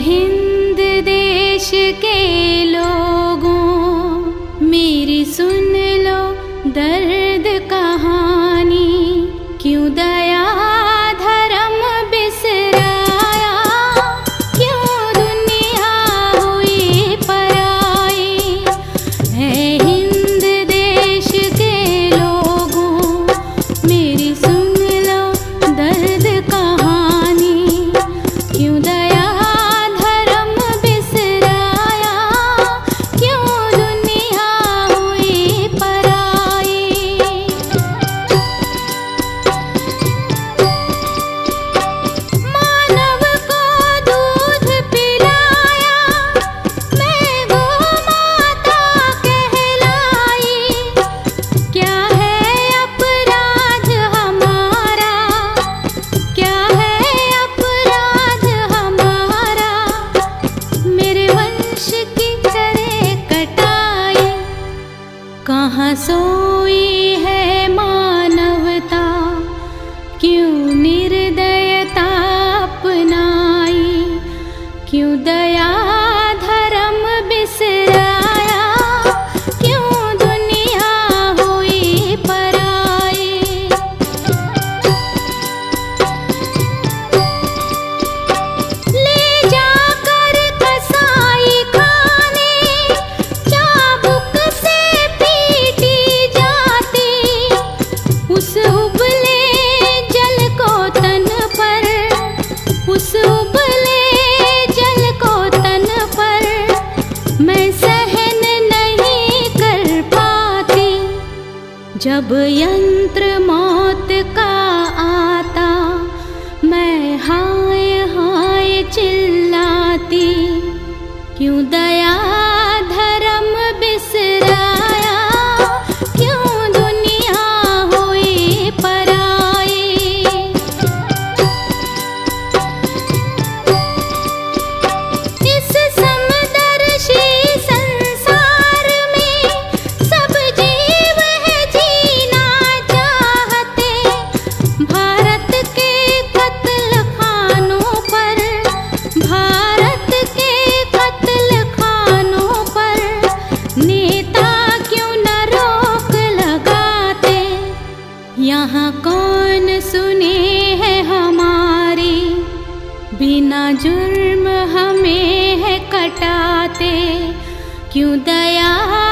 हिंद देश के लोगों, मेरी सुन लो दर्द कहानी। क्यों दया धर्म बिसराया, क्यों दुनिया हुई पराई। है हिंद देश के लोगों, मेरी सुन लो दर्द कहानी। क्यों दया धर्म बिसराया, क्यों दुनिया हुई पराई। मानव को दूध पिलाया, मैं गो माता कहलाई। क्या है अपराध हमारा, क्या है अपराध हमारा। मेरे वंश की करे कटाई, कहाँ सोई है मानवता। क्यों निर्दयता अपनाई, क्यों दया धर्म बिसराया, क्यों दुनिया हुई पराई। ले जाकर कसाई खाने, चाबुक से पीटी जाती। उस उबले जल को तन पर, उस उबले जल को तन पर मैं सहन नहीं कर पाती। जब यंत्र मौत का आता, मैं हाय हाय चिल्लाती। क्यों दया धर्म बिसराया, क्यों दुनिया हुई पराई। इस समदर्शी संसार में सब जीव है जीना चाहते। भारत के कत्ल खानों पर, भारत के कत्ल खानों पर नेता क्यों न रोक लगाते। यहाँ कौन सुने है हमारी, बिना जुर्म हमें है कटाते। क्यों दया